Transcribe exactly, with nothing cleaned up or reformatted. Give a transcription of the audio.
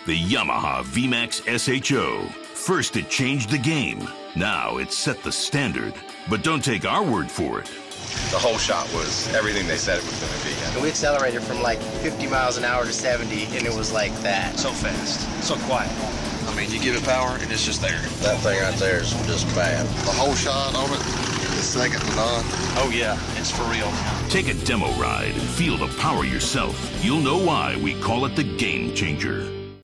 The Yamaha V MAX S H O. First it changed the game. Now it's set the standard. But don't take our word for it. The whole shot was everything they said it was going to be. And we accelerated from like fifty miles an hour to seventy, and it was like that. So fast, so quiet. I mean, you give it power, and it's just there. That thing right there is just bad. The whole shot on it is second to none. Oh, yeah, it's for real now. Take a demo ride and feel the power yourself. You'll know why we call it the Game Changer.